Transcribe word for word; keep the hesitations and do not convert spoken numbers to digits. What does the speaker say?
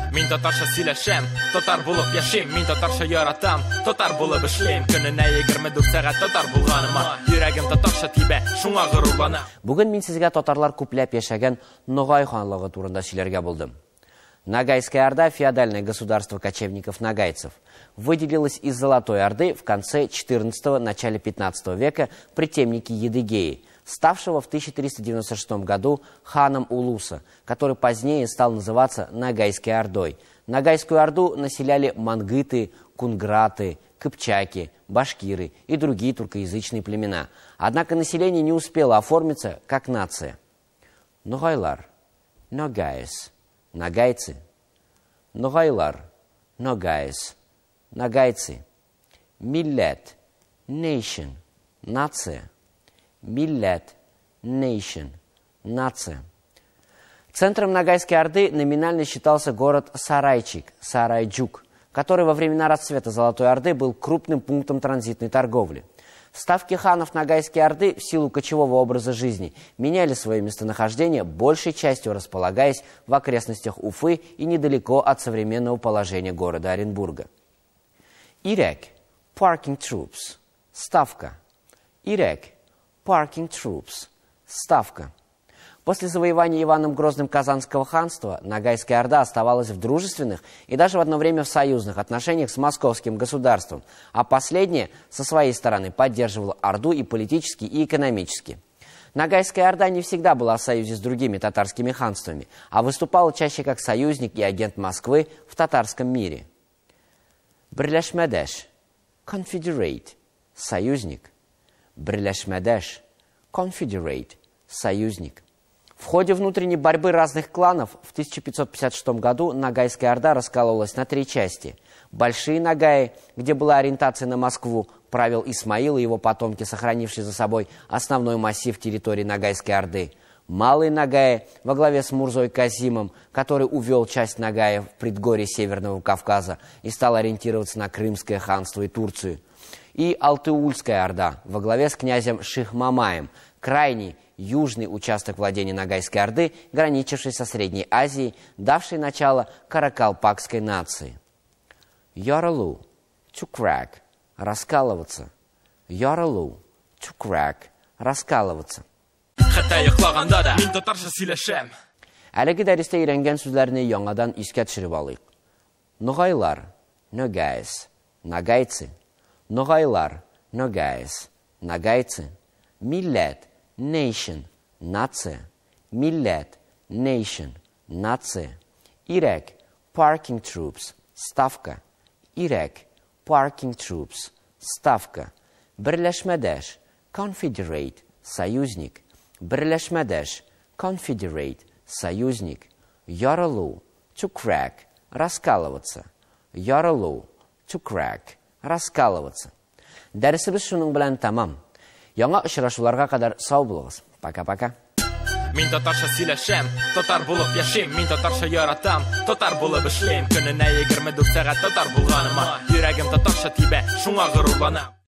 Мин татарча сөйләшәм, татар булып яшим, мин татарча яратам, татар булып эшлим. Көненә егерме дүрт сәгать татар булганыма, йөрәгем татарча тибә, шуңа горурланам. Бүген мин сезгә татарлар күпләп яшәгән Ногай ханлыгы турында сөйләргә булдым. Ногайская Орда, феодальное государство кочевников-ногайцев, выделилось из Золотой Орды в конце четырнадцатого – начале пятнадцатого века при темнике Едыгеи, ставшего в тысяча триста девяносто шестом году ханом Улуса, который позднее стал называться Ногайской Ордой. Ногайскую Орду населяли мангыты, кунграты, кыпчаки, башкиры и другие туркоязычные племена. Однако население не успело оформиться как нация. Ногайлар, Ногайс, ногайцы, Ногайлар, Ногайс, ногайцы, Миллет, nation, нация. Миллет, nation, нация. Центром Ногайской Орды номинально считался город Сарайчик, Сарайджук, который во времена расцвета Золотой Орды был крупным пунктом транзитной торговли. Ставки ханов Ногайской Орды в силу кочевого образа жизни меняли свое местонахождение, большей частью располагаясь в окрестностях Уфы и недалеко от современного положения города Оренбурга. Ирек, parking troops, ставка. Ирек, parking troops, ставка. После завоевания Иваном Грозным Казанского ханства Ногайская Орда оставалась в дружественных и даже в одно время в союзных отношениях с московским государством, а последнее со своей стороны поддерживало Орду и политически, и экономически. Ногайская Орда не всегда была в союзе с другими татарскими ханствами, а выступала чаще как союзник и агент Москвы в татарском мире. Берлешмедеш, confederate, союзник. Берлешмедеш, confederate, союзник. В ходе внутренней борьбы разных кланов в тысяча пятьсот пятьдесят шестом году Ногайская Орда раскололась на три части. Большие Ногаи, где была ориентация на Москву, правил Исмаил и его потомки, сохранившие за собой основной массив территории Ногайской Орды. Малые Ногаи во главе с Мурзой Казимом, который увел часть Ногаев в предгорье Северного Кавказа и стал ориентироваться на Крымское ханство и Турцию. И Алтыульская Орда во главе с князем Ших-Мамаем, крайний южный участок владения Ногайской Орды, граничивший со Средней Азией, давший начало каракалпакской нации. Яралу, to crack, раскалываться. Яралу, to crack, раскалываться. Әлеге дәрестә өйрәнгән сүзләрне яңадан искә төшереп алыйк. Ногайлар, Ногайс, ногайцы. Ногайлар, Ногайс, ногайцы. Миллет, nation, нация. Миллет, nation, нация. Ирек, parking troops, ставка. Ирек, parking troops, ставка. Берлешмедеш, confederate, союзник. Берлешмедеш, confederate, союзник. Яралу, to crack, раскалываться. Яралу, to crack, раскалываться. Дәресебез шуның белән тамам. Яңа очрашуларга кадәр сау булыгыз. Пока-пока. Мин татарча сөйләшәм, татар булып яшим, мин татарча яратам, татар булып эшлим. Көненә егерме дүрт сәгать татар булганыма, йөрәгем татарча тибә, шуңа горурланам.